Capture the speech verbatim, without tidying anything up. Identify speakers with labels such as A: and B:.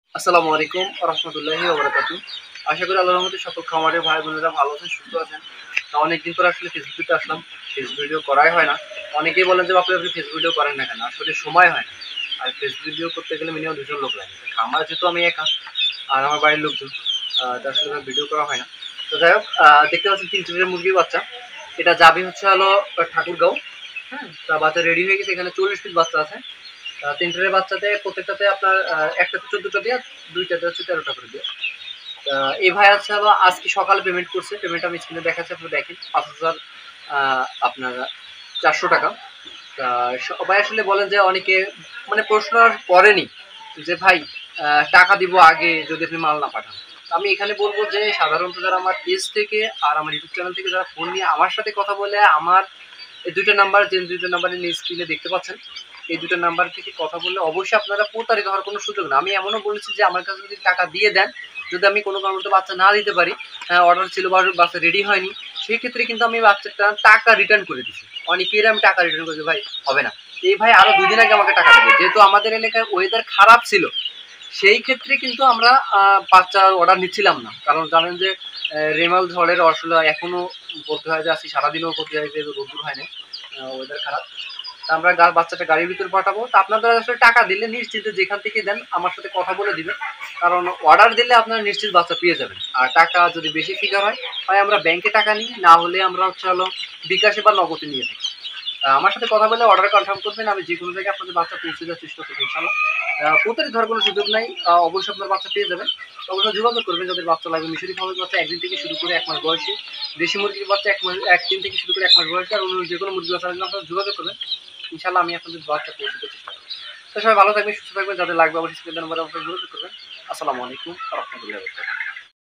A: আসসালামু আলাইকুম ওয়া রাহমাতুল্লাহি ওয়া বারাকাতুহু। আশা করি আল্লাহর রহমতে সকল খামারের ভাই বোনেরা ভালো আছেন, সুস্থ আছেন। তো অনেকদিন পরে আসলে ফেসবুকে আসলাম। ফেস ভিডিও করাই হয় না। অনেকেই বলেন যে বাপু আপনি ফেস ভিডিও করেন না কেন? আসলে সময় হয় না। আর ফেস ভিডিও করতে গেলে মিনিমাম দুই জন লোক লাগে। খামার যেহেতু আমি একা আর আমার বাড়ির লোকজন আ তো আসলে এভাবে ভিডিও করা হয় না। তো যাই হোক আ দেখতে পাচ্ছেন তিন ট্রের মুরগির বাচ্চা। এটা যাবে হচ্ছে হলো ঠাকুরগাঁও। হ্যাঁ? তা বাচ্চা রেডি হয়ে গেছে। এখানে চল্লিশ পিস বাচ্চা আছে। আ তিন ট্রের বাচ্চাতে প্রত্যেকটাতে আপনার আ একটাতে চৌদ্দ টা দিয়ে দুই টাতে হচ্ছে তেরো টা করে দিয়ে। আ এই ভাই আছে হলো আজকে সকালে পেমেন্ট করছে। পেমেন্ট আমি স্ক্রিনে দেখাচ্ছি আপনি দেখেন। পাঁচ হাজার আ আপনার চারশো টাকা। তা সবাই আসলে বলেন যে অনেকে মানে প্রশ্ন আর করেনি যে ভাই আ টাকা দিব আগে যদি আপনি মাল না পাঠান। আমি এখানে বলব যে সাধারণত যারা আমার পেজ থেকে আর আমার ইউটিউব চ্যানেল থেকে যারা ফোন নিয়ে আমার সাথে কথা বলে আমার এই দুই টা নাম্বার যে দুই টা নাম্বারে নিজ স্ক্রিনে দেখতে পাচ্ছেন। এই দুই টা নাম্বার থেকে কথা বললে অবশ্যই আপনারা প্রতারিত হওয়ার কোনো সুযোগ না। আমি এমনও বলেছি যে আমার কাছে যদি টাকা দিয়ে দেন, যদি আমি কোনো কারণবশত বাচ্চা না দিতে পারি, আ অর্ডার ছিল বা বাচ্চা রেডি হয়নি, সেক্ষেত্রে কিন্তু আমি বাচ্চাটা টাকা রিটার্ন করে দিছি। অনেকের আমি টাকা রিটার্ন করেছি ভাই হবে না। এই ভাই আরো দুই দিন আগে আমাকে টাকা দেবে। যেহেতু আমাদের এলাকায় ওয়েদার খারাপ ছিল, সেই ক্ষেত্রে কিন্তু আমরা আ বাচ্চার অর্ডার নিচ্ছিলাম না। কারণ জানেন যে অ্যা রেমাল ঝড়ের আসলে এখনো বলতে হয় যে আজকে সারাদিনও ক্ষতি হয়েছে রোদ্দুর হয় নাই। আ ওয়েদার খারাপ। তা আমরা গা বাচ্চাটা গাড়ির ভিতরে পাঠাবো। তো আপনারা আসলে টাকা দিলে নিশ্চিন্তে যেখান থেকেই দেন আমার সাথে কথা বলে দিবেন। কারণ অর্ডার দিলে আপনারা নিশ্চিত বাচ্চা পেয়ে যাবেন। আর টাকা যদি বেশি ফিগার হয়, হয় আমরা ব্যাংকে টাকা নিই, না হলে আমরা হচ্ছে হলো বিকাশে বা নগদে নিয়ে থাকি। আ আমার সাথে কথা বলে অর্ডার কনফার্ম করবেন। আমি যেকোনো জায়গায় আপনাদের বাচ্চা পৌঁছে দেওয়ার চেষ্টা করব ইনশাআল্লাহ। আ প্রতারিত হওয়ার কোনো সুযোগ নাই। আ অবশ্যই আপনার বাচ্চা পেয়ে যাবেন। অবশ্যই যোগাযোগ করবেন যাদের বাচ্চা লাগবে। মিশরি ফার্মের বাচ্চা এক দিন থেকে শুরু করে এক মাস বয়সী। দেশি মুরগির বাচ্চা এক মাস এক দিন থেকে শুরু করে এক মাস বয়সী। আর অন্য যেকোনো মুরগির বাচ্চা লাগলে আপনারা যোগাযোগ করবেন। ইনশাআল্লাহ আমি আপনাদের বাচ্চা পৌঁছে দেওয়ার চেষ্টা করব। তো সবাই ভালো থাকবেন, সুস্থ থাকবেন। যাদের লাগবে অবশ্যই স্ক্রিনে দেওয়া নাম্বারে অবশ্যই যোগাযোগ করবেন। আসসালামু আলাইকুম ওয়া রাহমাতুল্লাহি ওয়া বারাকাতুহু।